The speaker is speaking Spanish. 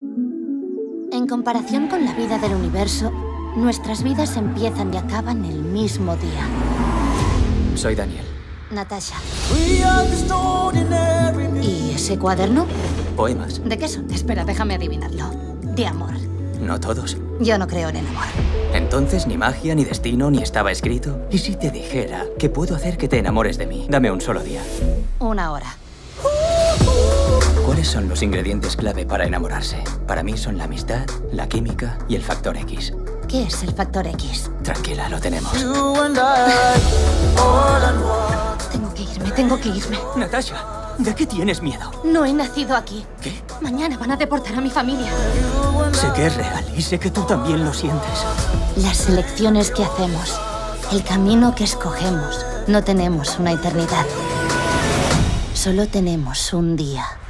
En comparación con la vida del universo, nuestras vidas empiezan y acaban el mismo día. Soy Daniel. Natasha. ¿Y ese cuaderno? Poemas. ¿De qué son? Espera, déjame adivinarlo. De amor. No todos. Yo no creo en el amor. Entonces ni magia, ni destino, ni estaba escrito. ¿Y si te dijera que puedo hacer que te enamores de mí? Dame un solo día. 1 hora. ¿Cuáles son los ingredientes clave para enamorarse? Para mí son la amistad, la química y el factor X. ¿Qué es el factor X? Tranquila, lo tenemos. Tengo que irme. Natasha, ¿de qué tienes miedo? No he nacido aquí. ¿Qué? Mañana van a deportar a mi familia. Sé que es real y sé que tú también lo sientes. Las elecciones que hacemos, el camino que escogemos, no tenemos una eternidad. Solo tenemos un día.